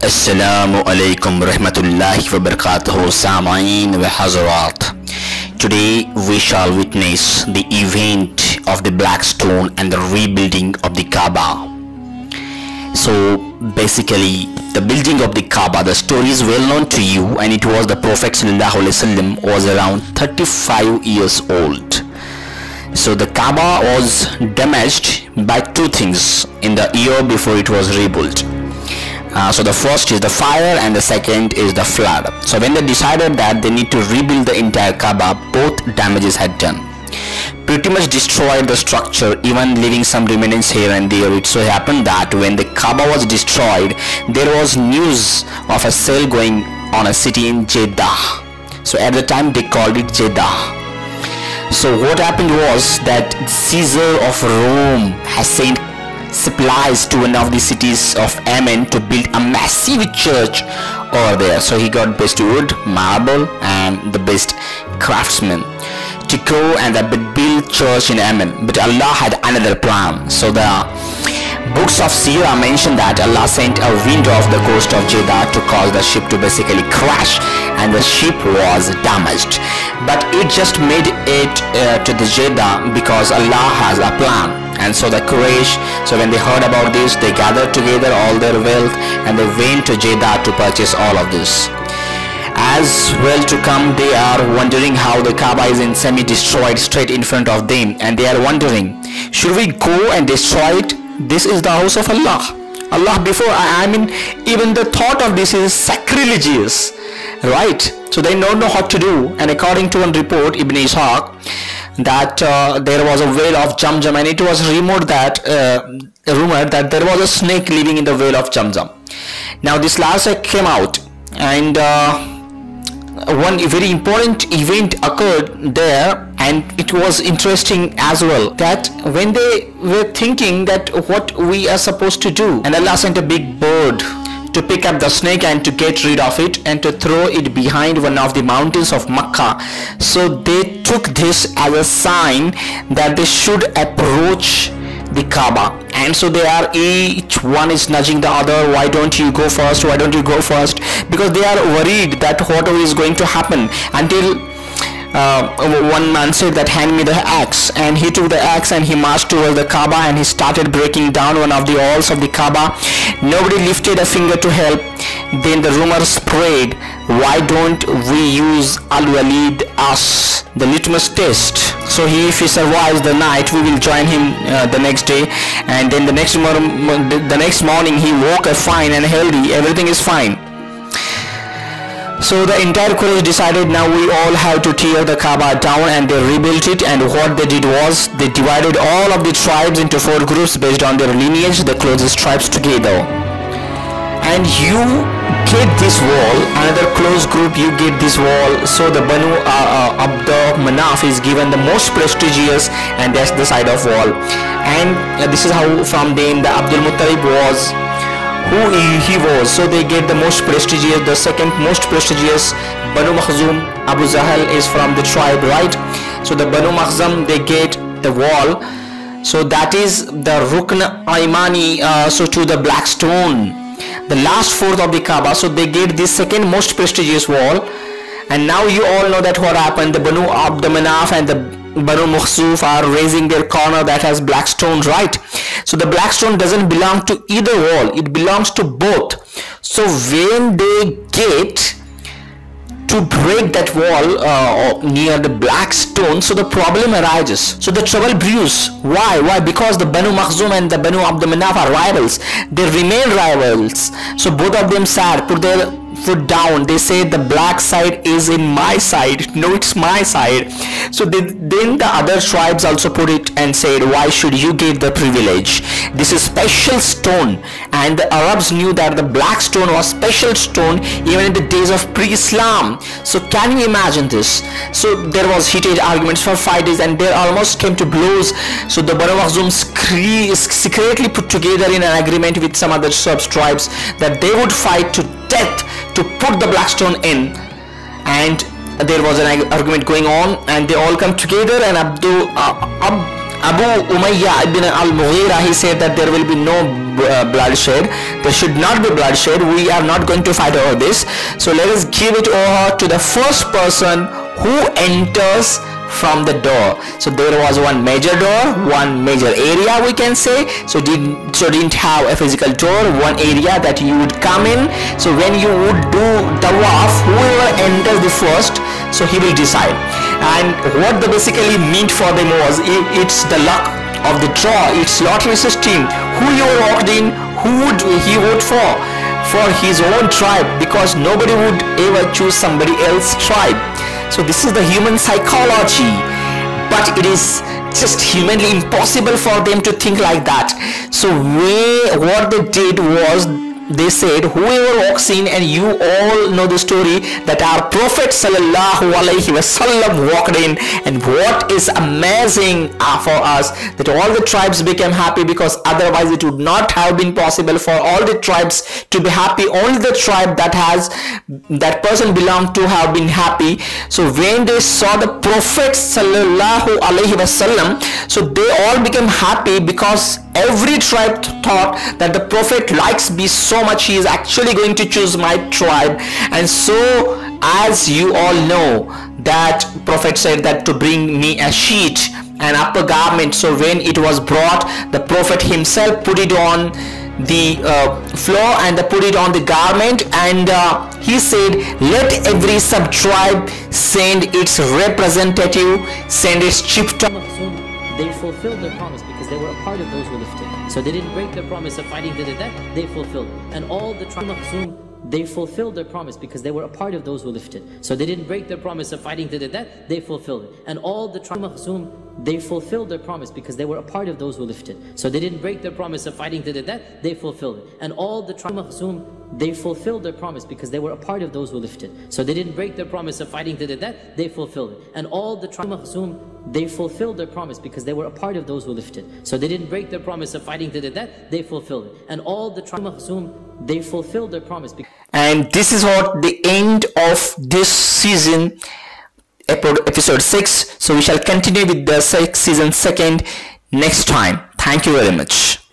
Assalamu alaikum rahmatullahi wa barakatuhu Samain wa Hazarat. Today we shall witness the event of the black stone and the rebuilding of the Kaaba. So basically the building of the Kaaba, the story is well known to you, and it was the Prophet ﷺ was around 35 years old. So the Kaaba was damaged by two things in the year before it was rebuilt. So the first is the fire and the second is the flood. So when they decided that they need to rebuild the entire Kaaba, both damages had done. Pretty much destroyed the structure, even leaving some remnants here and there. It so happened that when the Kaaba was destroyed, there was news of a sale going on a city in Jeddah. So at the time they called it Jeddah. So what happened was that Caesar of Rome has sent supplies to one of the cities of Amen to build a massive church over there. So he got best wood, marble and the best craftsmen to go and build church in Amen. But Allah had another plan. So the books of Sirah mention that Allah sent a wind off the coast of Jeddah to cause the ship to basically crash, and the ship was damaged. But it just made it to the Jeddah because Allah has a plan. And so the Quraysh, so when they heard about this, they gathered together all their wealth and they went to Jeddah to purchase all of this. As well to come, they are wondering how the Kaaba is in semi-destroyed straight in front of them, and they are wondering, should we go and destroy it? This is the house of Allah. Allah before, I mean, even the thought of this is sacrilegious, right? So they don't know what to do. And according to one report, Ibn Ishaq, that there was a well of Zamzam, and it was rumored that there was a snake living in the well of Zamzam. Now this last came out, and one very important event occurred there, and it was interesting as well, that when they were thinking that what we are supposed to do, and Allah sent a big bird to pick up the snake and to get rid of it and to throw it behind one of the mountains of Makkah. So they took this as a sign that they should approach the Kaaba, and so they are, each one is nudging the other, why don't you go first, why don't you go first, because they are worried that whatever is going to happen, until one man said that hand me the axe, and he took the axe and he marched towards the Kaaba and he started breaking down one of the walls of the Kaaba. Nobody lifted a finger to help. Then the rumor spread, why don't we use Al-Walid as the litmus test? So if he survives the night, we will join him the next day, and then the next morning he woke up fine and healthy, everything is fine. So the entire Quraysh decided now we all have to tear the Kaaba down, and they rebuilt it. And what they did was they divided all of the tribes into 4 groups based on their lineage, the closest tribes together. And you get this wall, another close group, you get this wall. So the Banu Abd Manaf is given the most prestigious, and that's the side of wall. And this is how from them the Abdul Muttalib was who he was. So they get the most prestigious, the second most prestigious Banu Makhzum, Abu Zahal is from the tribe, right? So the Banu Makhzum, they get the wall. So that is the Rukn Aymani, so to the black stone, the last fourth of the Kaaba. So they get this second most prestigious wall. And now you all know that what happened, the Banu Abd Manaf and the Banu Makhzuf are raising their corner that has black stone, right? So the black stone doesn't belong to either wall, it belongs to both. So when they get to break that wall near the black stone, so the problem arises. So the trouble brews. Why? Because the Banu Makhzum and the Banu Abd Manaf are rivals. They remain rivals. So both of them sat, put their foot down. They say the black side is in my side. No, it's my side. So then the other tribes also put it and said, why should you get the privilege? This is special stone. And the Arabs knew that the black stone was special stone even in the days of pre-Islam. So can you imagine this? So there was heated arguments for 5 days, and they almost came to blows. So the Banu Makhzum secretly put together in an agreement with some other tribes that they would fight to death to put the black stone in. And there was an argument going on, and they all come together, and Abu Umayyah ibn al-Mughira, he said that there will be no bloodshed. There should not be bloodshed. We are not going to fight over this. So let us give it over to the first person who enters from the door. So there was one major door, one major area, we can say. So didn't have a physical door, one area that you would come in. So when you would do tawaf, whoever enters the first, so he will decide. And what they basically meant for them was, it's the luck of the draw, it's lottery system. Who you walked in, who would he vote for his own tribe, because nobody would ever choose somebody else's tribe. So this is the human psychology, but it is just humanly impossible for them to think like that. So what they did was, they said, whoever walks in, and you all know the story that our Prophet sallallahu alaihi wasallam walked in, and what is amazing for us, that all the tribes became happy, because otherwise it would not have been possible for all the tribes to be happy. Only the tribe that person belonged to have been happy. So when they saw the Prophet sallallahu alaihi wasallam, so they all became happy, because every tribe thought that the Prophet likes me so much, he is actually going to choose my tribe. And so, as you all know, that Prophet said that to bring me a sheet, an upper garment. So when it was brought, the Prophet himself put it on the floor and put it on the garment, and he said, let every sub-tribe send its representative, send its chieftain. They fulfilled their promise because they were a part of those who lifted. So they didn't break their promise of fighting to the death, they fulfilled. And all the tribe of Makhzum, they fulfilled their promise because they were a part of those who lifted. So they didn't break their promise of fighting to the death, they fulfilled it. And all the tribe of Makhzum, they fulfilled their promise because they were a part of those who lifted. So they didn't break their promise of fighting to the death, they fulfilled it. And all the tribe of Makhzum, they fulfilled their promise because they were a part of those who lifted. So they didn't break their promise of fighting to the death, they fulfilled it. And all the tribe of Makhzum, they fulfilled their promise because they were a part of those who lifted. So they didn't break their promise of fighting to the death, they fulfilled it. And all the tribe of Makhzum, they fulfilled their promise. And this is what the end of this season, episode 6. So we shall continue with the season 2 next time. Thank you very much.